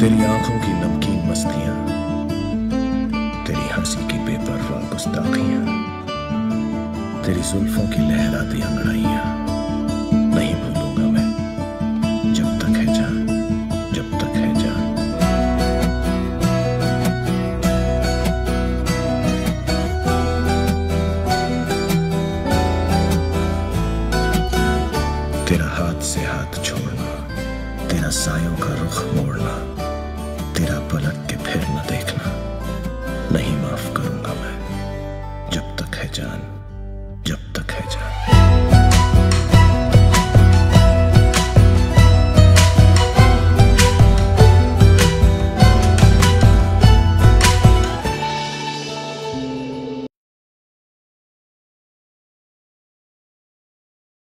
तेरी आंखों की नमकीन मस्तियां, तेरी हंसी की बेपरवाह गुस्ताखियां, तेरी जुल्फों की लहराती अंगड़ाइयां नहीं भूलूंगा मैं, जब तक है जान, जब तक है जान। तेरा हाथ से हाथ छोड़ना, तेरा सायों का रुख मोड़ना,